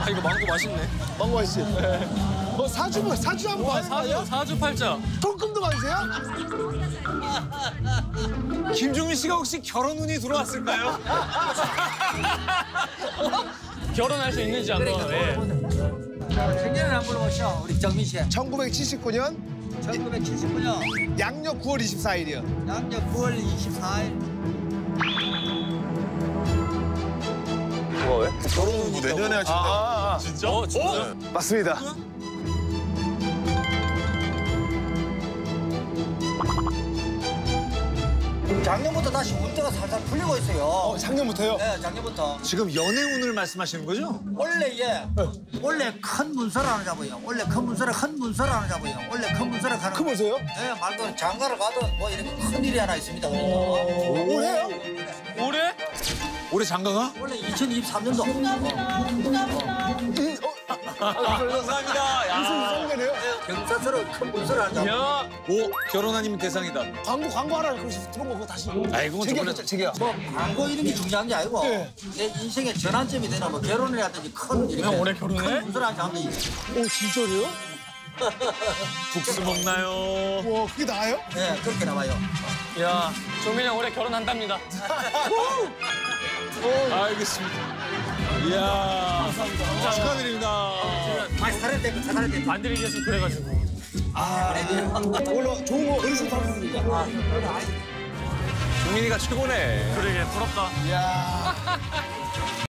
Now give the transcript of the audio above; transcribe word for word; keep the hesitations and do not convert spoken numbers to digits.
아, 이거 망고 맛있네. 망고 맛있지? 네. 뭐 사주, 뭐 사주 한번 와, 받는 거 아니야? 사주, 사주 팔자. 통금도 받으세요? 김종민 씨가 혹시 결혼 운이 들어왔을까요? 결혼할 수 있는지 한번. 예. 생년을 한번 보시오, 우리 정민 씨. 천구백칠십구 년 천구백칠십구 년 양력 구월 이십사일이요. 양력 구월 이십사일. 뭐가 왜? 결혼 운이 내년에 하신다. 아, 아, 아. 진짜? 어, 진짜? 맞습니다. 작년부터 다시 문제가 살살 풀리고 있어요. 어, 작년부터요? 네, 작년부터. 지금 연애 운을 말씀하시는 거죠? 원래 예, 원래 큰 문서를 하나 잡아요. 원래 큰 문서를 큰 문서를 하나 잡아요. 원래 큰 문서를 하나. 큰 문서요? 네, 말고 장가를 가든 뭐 이렇게 큰 일이 하나 있습니다. 그래서 올해요? 올해? 올해 장가가? 원래 이천이십삼 년도. 감사합니다. 야. 무슨 이상이네요? 경사스러운 큰 문서를 하나 잡아요. 야. 오, 결혼 아니면 대상이다. 광고 광고 하라 그러시 들은 거 그거 다시. 아이고, 제기야, 저번에- 제기야. 뭐 광고 이런 게 중요한 게 아니고 네. 내 인생의 전환점이 되나 뭐 결혼이라든지 큰 이렇게 형 올해 결혼해? 큰 문서를 하나 잡는 게 오, 진짜로요? 국수 먹나요? 와, 그게 나아요? 네, 그렇게 나와요. 야, 종민이 형 올해 결혼한답니다. 알겠습니다. 이야. 감사합니다. 축하드립니다. 많이 살아야 돼, 살아야 돼. 안 드리겠어 그래가지고. 오늘 좋은 거 어디서 받았습니까? 종민이가 최고네. 그러게 부럽다. 이야.